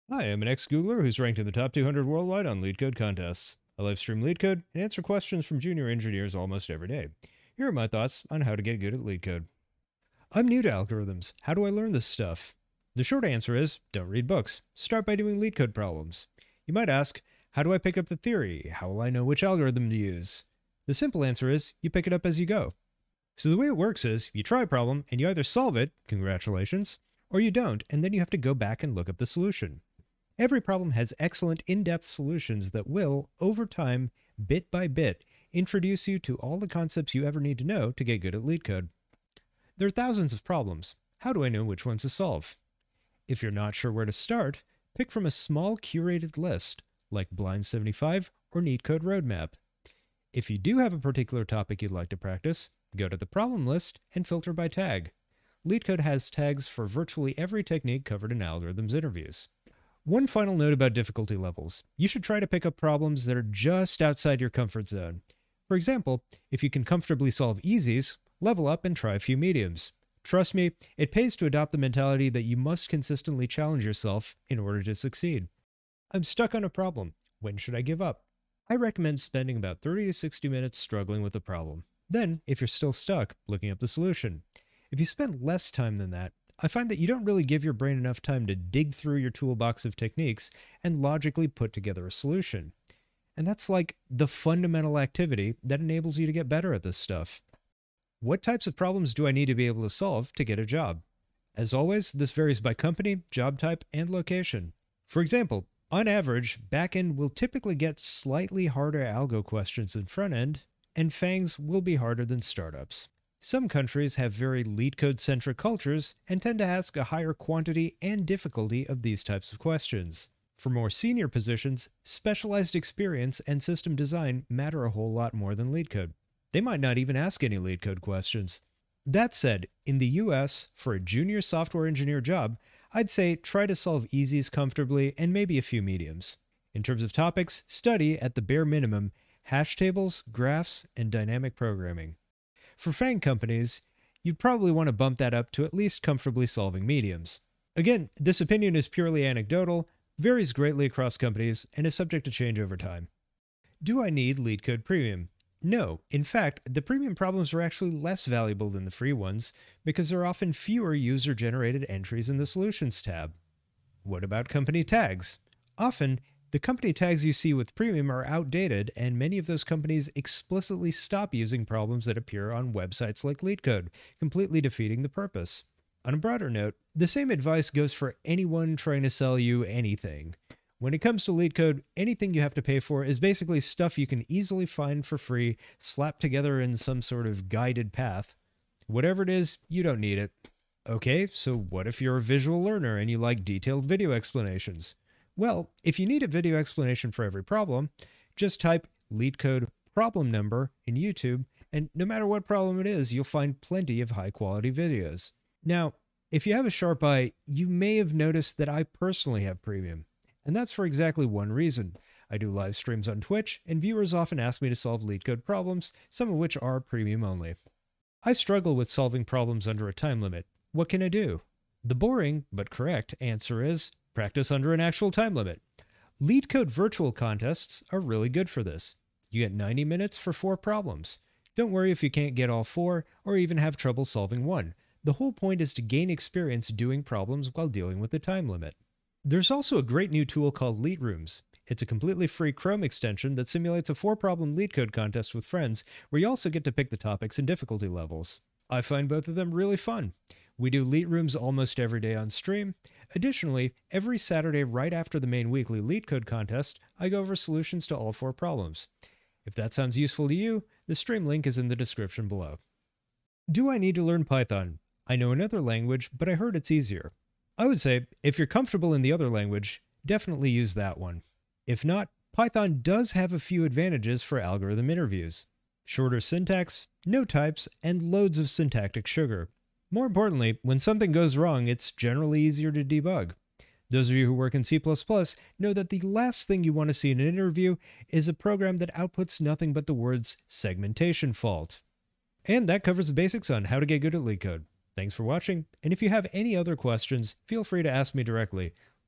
Hi, I'm an ex-Googler who's ranked in the top 200 worldwide on LeetCode contests. I live stream LeetCode and answer questions from junior engineers almost every day. Here are my thoughts on how to get good at LeetCode. I'm new to algorithms. How do I learn this stuff? The short answer is, don't read books. Start by doing LeetCode problems. You might ask, how do I pick up the theory? How will I know which algorithm to use? The simple answer is, you pick it up as you go. So the way it works is, you try a problem and you either solve it, congratulations, or you don't, and then you have to go back and look up the solution. Every problem has excellent in-depth solutions that will, over time, bit by bit, introduce you to all the concepts you ever need to know to get good at LeetCode. There are thousands of problems. How do I know which ones to solve? If you're not sure where to start, pick from a small curated list, like Blind75 or LeetCode Roadmap. If you do have a particular topic you'd like to practice, go to the problem list and filter by tag. LeetCode has tags for virtually every technique covered in algorithms interviews. One final note about difficulty levels. You should try to pick up problems that are just outside your comfort zone. For example, if you can comfortably solve easies, level up and try a few mediums. Trust me, it pays to adopt the mentality that you must consistently challenge yourself in order to succeed. I'm stuck on a problem. When should I give up? I recommend spending about 30 to 60 minutes struggling with the problem. Then, if you're still stuck, looking up the solution. If you spend less time than that, I find that you don't really give your brain enough time to dig through your toolbox of techniques and logically put together a solution. And that's like the fundamental activity that enables you to get better at this stuff. What types of problems do I need to be able to solve to get a job? As always, this varies by company, job type, and location. For example, on average, backend will typically get slightly harder algo questions than frontend, and FANGs will be harder than startups. Some countries have very LeetCode-centric cultures and tend to ask a higher quantity and difficulty of these types of questions. For more senior positions, specialized experience and system design matter a whole lot more than LeetCode. They might not even ask any LeetCode questions. That said, in the US, for a junior software engineer job, I'd say try to solve easies comfortably and maybe a few mediums. In terms of topics, study, at the bare minimum, hash tables, graphs, and dynamic programming. For FANG companies, you'd probably want to bump that up to at least comfortably solving mediums. Again, this opinion is purely anecdotal, varies greatly across companies, and is subject to change over time. Do I need LeetCode Premium? No. In fact, the premium problems are actually less valuable than the free ones because there are often fewer user-generated entries in the Solutions tab. What about company tags? Often, the company tags you see with Premium are outdated, and many of those companies explicitly stop using problems that appear on websites like LeetCode, completely defeating the purpose. On a broader note, the same advice goes for anyone trying to sell you anything. When it comes to LeetCode, anything you have to pay for is basically stuff you can easily find for free, slapped together in some sort of guided path. Whatever it is, you don't need it. Okay, so what if you're a visual learner and you like detailed video explanations? Well, if you need a video explanation for every problem, just type LeetCode problem number in YouTube, and no matter what problem it is, you'll find plenty of high-quality videos. Now, if you have a sharp eye, you may have noticed that I personally have Premium, and that's for exactly one reason. I do live streams on Twitch, and viewers often ask me to solve LeetCode problems, some of which are Premium only. I struggle with solving problems under a time limit. What can I do? The boring, but correct, answer is practice under an actual time limit. LeetCode virtual contests are really good for this. You get 90 minutes for 4 problems. Don't worry if you can't get all 4 or even have trouble solving one. The whole point is to gain experience doing problems while dealing with the time limit. There's also a great new tool called LeetRooms. It's a completely free Chrome extension that simulates a 4-problem LeetCode contest with friends, where you also get to pick the topics and difficulty levels. I find both of them really fun. We do LeetRooms almost every day on stream. Additionally, every Saturday right after the main weekly LeetCode contest, I go over solutions to all 4 problems. If that sounds useful to you, the stream link is in the description below. Do I need to learn Python? I know another language, but I heard it's easier. I would say, if you're comfortable in the other language, definitely use that one. If not, Python does have a few advantages for algorithm interviews. Shorter syntax, no types, and loads of syntactic sugar. More importantly, when something goes wrong, it's generally easier to debug. Those of you who work in C++ know that the last thing you want to see in an interview is a program that outputs nothing but the words segmentation fault. And that covers the basics on how to get good at LeetCode. Thanks for watching, and if you have any other questions, feel free to ask me directly.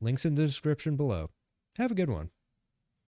Links in the description below. Have a good one.